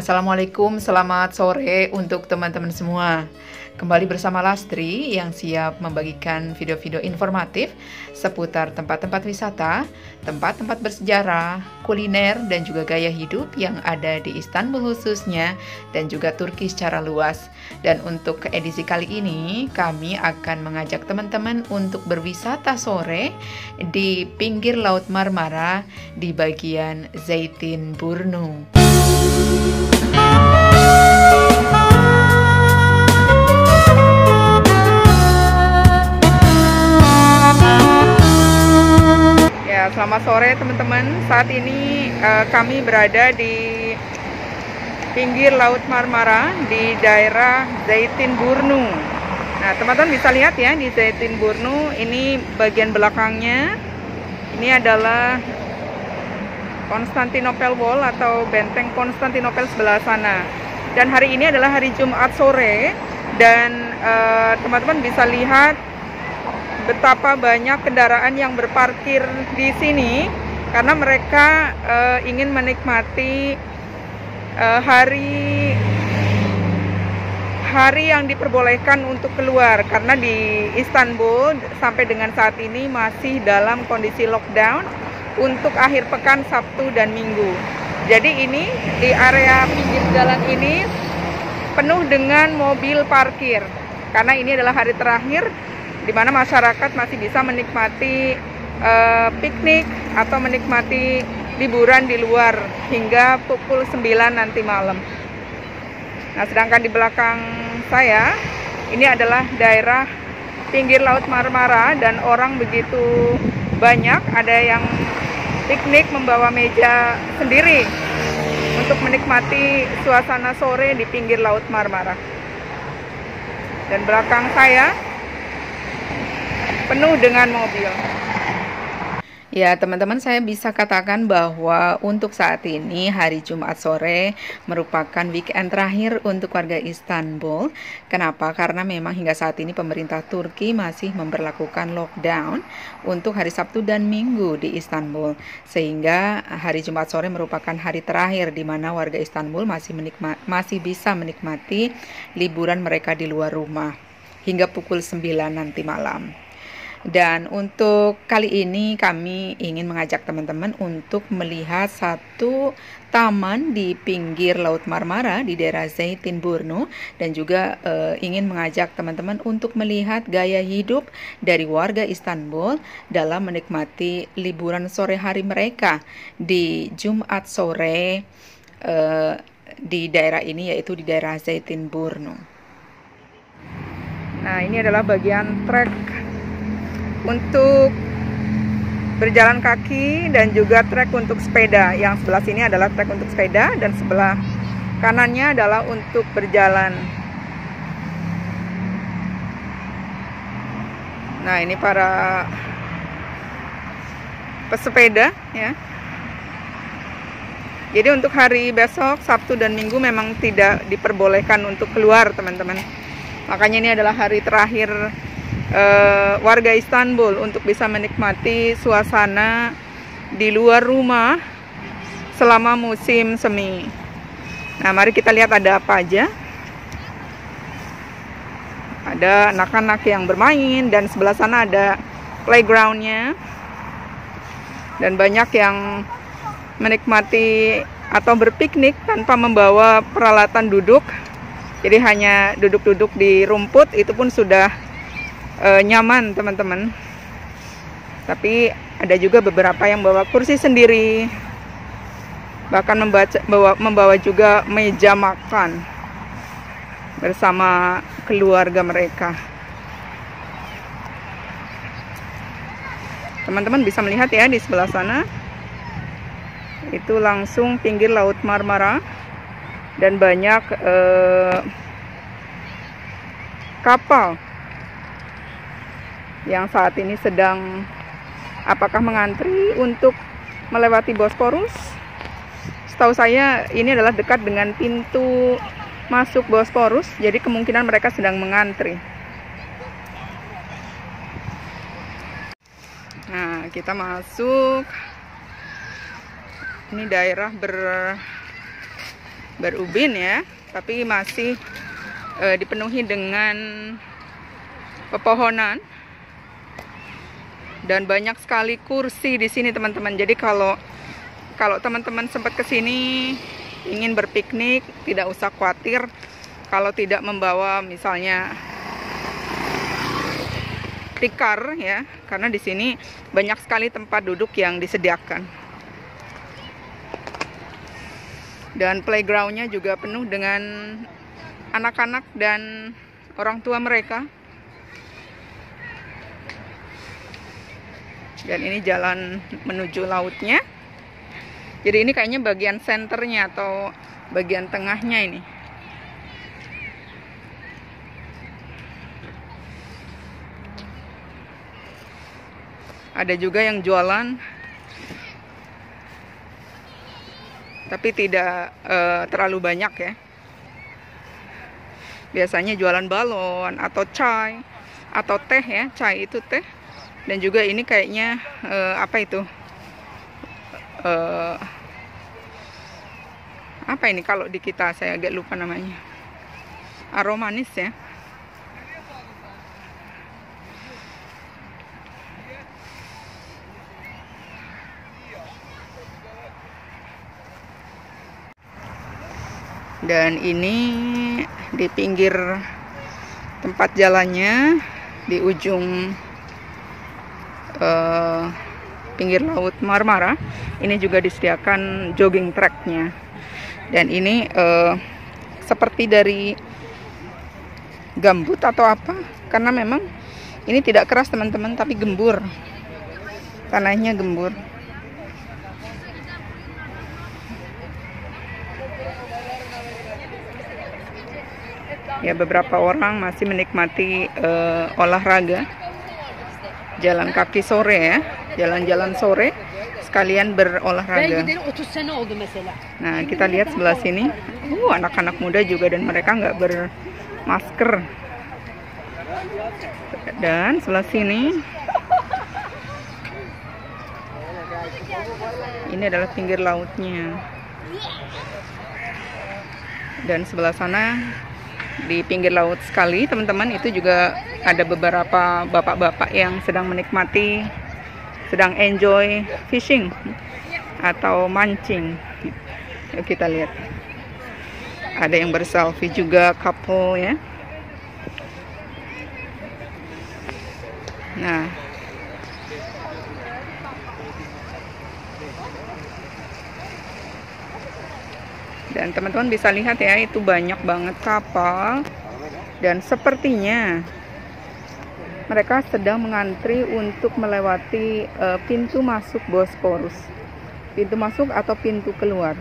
Assalamualaikum, selamat sore untuk teman-teman semua. Kembali bersama Lastri yang siap membagikan video-video informatif seputar tempat-tempat wisata, tempat-tempat bersejarah, kuliner, dan juga gaya hidup yang ada di Istanbul khususnya, dan juga Turki secara luas. Dan untuk edisi kali ini, kami akan mengajak teman-teman untuk berwisata sore di pinggir Laut Marmara di bagian Zeytinburnu. Ya, selamat sore teman-teman. Saat ini kami berada di pinggir Laut Marmara di daerah Zeytinburnu. Nah, teman-teman bisa lihat ya di Zeytinburnu ini bagian belakangnya. Ini adalah Konstantinopel Wall atau benteng Konstantinopel sebelah sana. Dan hari ini adalah hari Jumat sore dan teman-teman bisa lihat betapa banyak kendaraan yang berparkir di sini karena mereka ingin menikmati hari yang diperbolehkan untuk keluar, karena di Istanbul sampai dengan saat ini masih dalam kondisi lockdown untuk akhir pekan Sabtu dan Minggu. Jadi ini di area pinggir jalan ini penuh dengan mobil parkir karena ini adalah hari terakhir di mana masyarakat masih bisa menikmati piknik atau menikmati liburan di luar hingga pukul 9 nanti malam. Nah, sedangkan di belakang saya ini adalah daerah pinggir Laut Marmara dan orang begitu banyak, ada yang piknik membawa meja sendiri untuk menikmati suasana sore di pinggir Laut Marmara. Dan belakang saya penuh dengan mobil. Ya teman-teman, saya bisa katakan bahwa untuk saat ini hari Jumat sore merupakan weekend terakhir untuk warga Istanbul. Kenapa? Karena memang hingga saat ini pemerintah Turki masih memberlakukan lockdown untuk hari Sabtu dan Minggu di Istanbul. Sehingga hari Jumat sore merupakan hari terakhir di mana warga Istanbul masih bisa menikmati liburan mereka di luar rumah hingga pukul 9 nanti malam. Dan untuk kali ini kami ingin mengajak teman-teman untuk melihat satu taman di pinggir Laut Marmara di daerah Zeytinburnu, dan juga ingin mengajak teman-teman untuk melihat gaya hidup dari warga Istanbul dalam menikmati liburan sore hari mereka di Jumat sore di daerah ini, yaitu di daerah Zeytinburnu. Nah, ini adalah bagian trek untuk berjalan kaki dan juga trek untuk sepeda. Yang sebelah sini adalah trek untuk sepeda dan sebelah kanannya adalah untuk berjalan. Nah, ini para pesepeda ya. Jadi untuk hari besok Sabtu dan Minggu memang tidak diperbolehkan untuk keluar teman-teman. Makanya ini adalah hari terakhir warga Istanbul untuk bisa menikmati suasana di luar rumah selama musim semi. Nah, mari kita lihat ada apa aja. Ada anak-anak yang bermain dan sebelah sana ada playgroundnya, dan banyak yang menikmati atau berpiknik tanpa membawa peralatan duduk. Jadi hanya duduk-duduk di rumput, itu pun sudah nyaman teman-teman. Tapi ada juga beberapa yang bawa kursi sendiri, bahkan membawa juga meja makan bersama keluarga mereka. Teman-teman bisa melihat ya di sebelah sana itu langsung pinggir Laut Marmara, dan banyak kapal yang saat ini sedang apakah mengantri untuk melewati Bosporus. Setahu saya ini adalah dekat dengan pintu masuk Bosporus, jadi kemungkinan mereka sedang mengantri. Nah, kita masuk. Ini daerah berubin ya, tapi masih dipenuhi dengan pepohonan dan banyak sekali kursi di sini teman-teman. Jadi kalau teman-teman sempat ke sini ingin berpiknik, tidak usah khawatir kalau tidak membawa misalnya tikar ya, karena di sini banyak sekali tempat duduk yang disediakan. Dan playgroundnya juga penuh dengan anak-anak dan orang tua mereka. Dan ini jalan menuju lautnya. Jadi ini kayaknya bagian senternya atau bagian tengahnya ini. Ada juga yang jualan, tapi tidak terlalu banyak ya. Biasanya jualan balon atau chai atau teh ya, chai itu teh. Dan juga ini kayaknya apa itu? Apa ini kalau di kita, saya agak lupa namanya. Aromanis ya. Dan ini di pinggir tempat jalannya, di ujung pinggir laut Marmara, ini juga disediakan jogging tracknya. Dan ini seperti dari gambut atau apa, karena memang ini tidak keras teman-teman, tapi gembur, tanahnya gembur. Ya, beberapa orang masih menikmati olahraga, jalan kaki sore ya, jalan-jalan sore sekalian berolahraga. Nah, kita lihat sebelah sini, anak-anak muda juga, dan mereka nggak bermasker. Dan sebelah sini, ini adalah pinggir lautnya. Dan sebelah sana, di pinggir laut sekali teman-teman, itu juga ada beberapa bapak-bapak yang sedang menikmati, sedang enjoy fishing atau mancing. Yuk kita lihat, ada yang berselfie juga, couple ya. Nah, dan teman-teman bisa lihat ya, itu banyak banget kapal, dan sepertinya mereka sedang mengantri untuk melewati pintu masuk Bosporus, pintu masuk atau pintu keluar.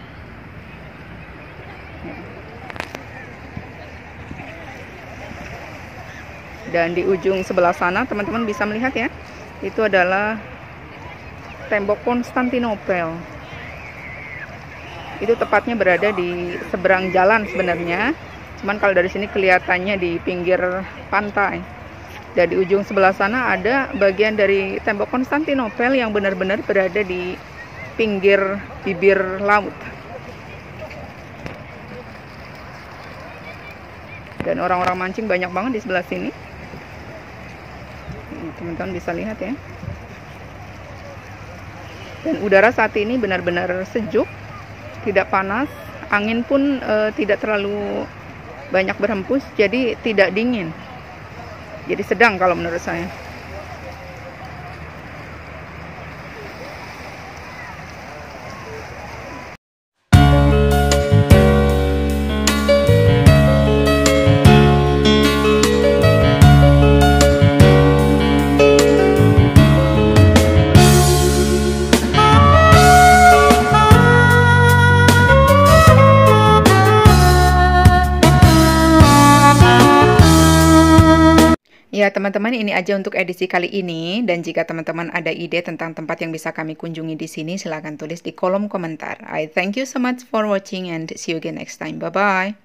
Dan di ujung sebelah sana teman-teman bisa melihat ya, itu adalah tembok Konstantinopel. Itu tepatnya berada di seberang jalan sebenarnya, cuman kalau dari sini kelihatannya di pinggir pantai. Dan di ujung sebelah sana ada bagian dari tembok Konstantinopel yang benar-benar berada di pinggir bibir laut. Dan orang-orang mancing banyak banget di sebelah sini. Teman-teman bisa lihat ya. Dan udara saat ini benar-benar sejuk, tidak panas, angin pun tidak terlalu banyak berhembus, jadi tidak dingin. Jadi sedang kalau menurut saya. Ya teman-teman, ini aja untuk edisi kali ini, dan jika teman-teman ada ide tentang tempat yang bisa kami kunjungi di sini, silahkan tulis di kolom komentar. I thank you so much for watching and see you again next time. Bye bye.